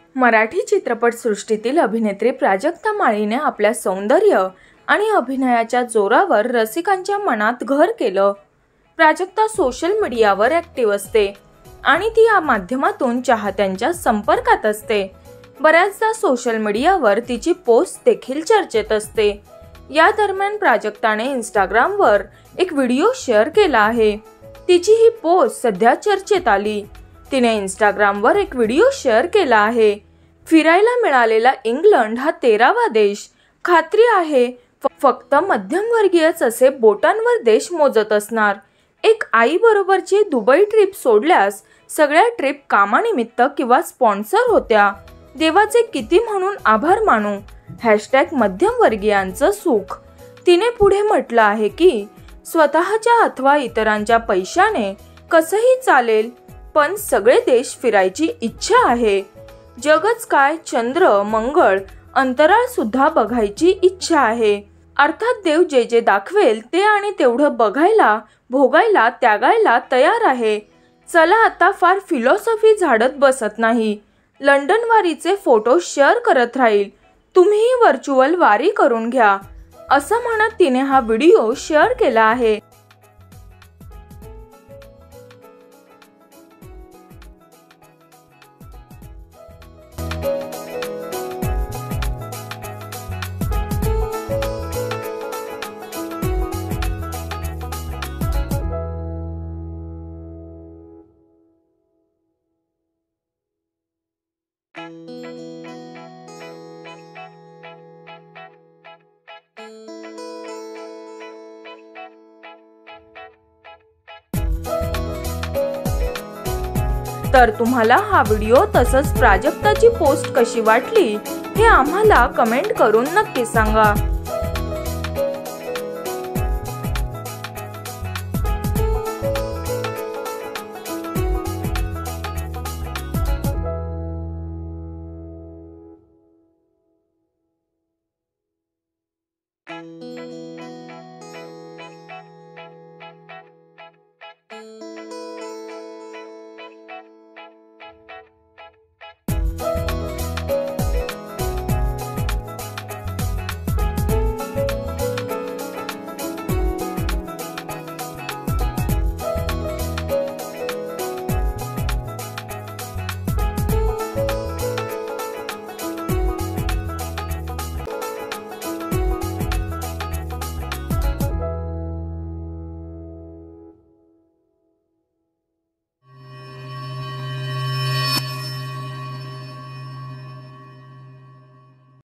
मराठी चित्रपटसृष्टीतील अभिनेत्री प्राजक्ता माळीने आपल्या सौंदर्य आणि अभिनयाच्या जोरावर रसिकांच्या मनात घर केलं। प्राजक्ता सोशल मीडियावर ॲक्टिव्ह असते आणि ती या माध्यमातून चाहत्यांच्या संपर्कात असते। बऱ्याचदा सोशल मीडियावर तिची पोस्ट देखील चर्चेत असते। या दरम्यान प्राजक्ताने इंस्टाग्रामवर एक व्हिडिओ शेअर केला आहे। तिची ही पोस्ट सध्या चर्चेत आली। तिने इंस्टाग्रामवर एक व्हिडिओ शेअर केला आहे। फिरायला मिळालेला इंग्लंड हा 13वा देश। खात्री आहे फक्त मध्यमवर्गीयच असे बोटांवर देश मोजत असणार। एक आई बरोबरची दुबई ट्रिप सोडल्यास सगळ्या ट्रिप कामानिमित्त किंवा स्पॉन्सर होत्या। देवाचे किती म्हणून आभार मानू। #मध्यमवर्गीयांचं सुख। तिने पुढे म्हटलं आहे की स्वतःच्या अथवा इतरांच्या पैशाने कसंही चालेल, पण सगळे देश फिरायची इच्छा आहे। जगच काय, चंद्र, मंगळ, अंतराळ सुद्धा बघायची इच्छा आहे। अर्थात देव जे जे दाखवेल ते आणि तेवढं बघायला, भोगायला, त्यागायला तयार आहे। चला आता फार फिलॉसॉफी झाडत बसत नाही। लंडन वारीचे फोटो शेअर करत राहील। तुम्हीही व्हर्च्युअल वारी करून घ्या, असं म्हणत तिने हा व्हिडिओ शेअर केला आहे। तर तुम्हाला हा व्हिडिओ तसंच प्राजक्ताची पोस्ट कशी वाटली हे आम्हाला कमेंट करून नक्की सांगा।